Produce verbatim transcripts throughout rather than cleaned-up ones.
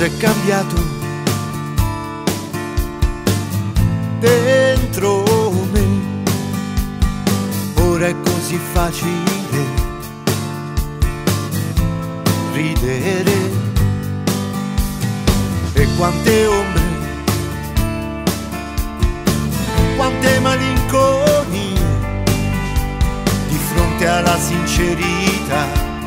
cosa è cambiato dentro me. Ora è così facile ridere, e quante ombre, quante malinconie di fronte alla sincerità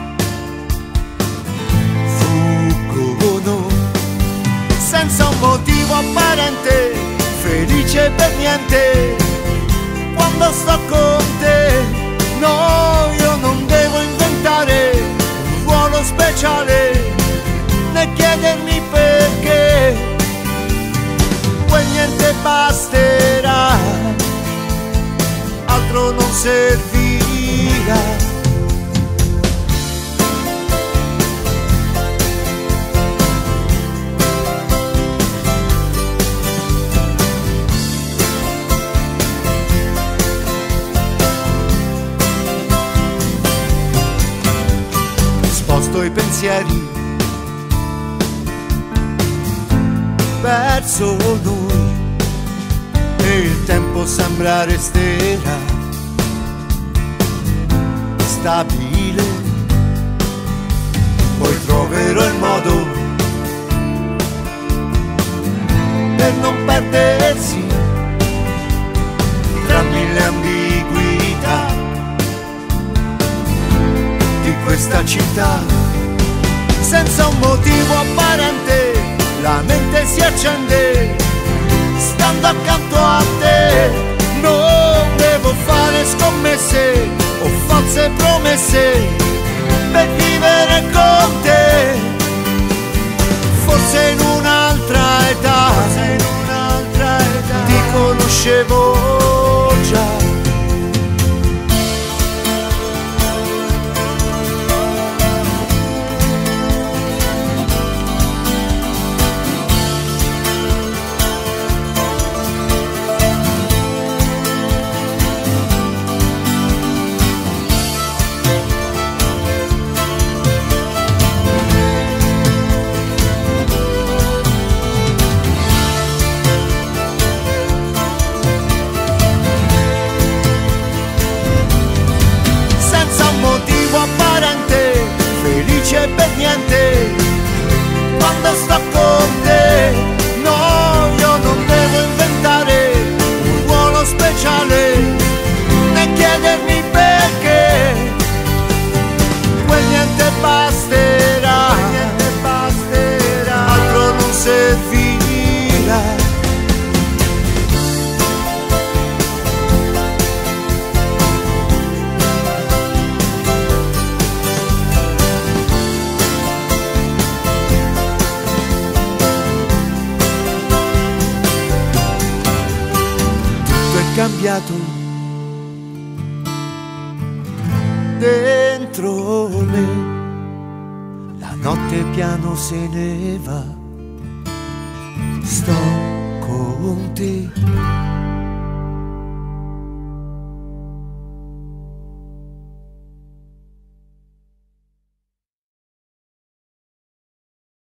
fuggono senza un motivo apparente, felice per niente quando sto con te. No, io non devo inventare un ruolo speciale né chiedermi perché, quel niente basterà, altro non servirà. Sposto i pensieri verso noi e il tempo sembra resterà stabile. Poi troverò il modo per non perdersi tra mille ambiguità di questa città. Senza un motivo apparente la mente si accende stando accanto a te. Non devo fare scommesse o false promesse per vivere con te. Forse in un'altra età, forse in un'altra età ti conoscevo già. Felice per niente quando sto con te. No, io non devo inventare un ruolo speciale né chiedermi perché, quel niente basterà, quel niente basterà, altro non servirà. Cambiato dentro me, la notte piano se ne va, sto con te.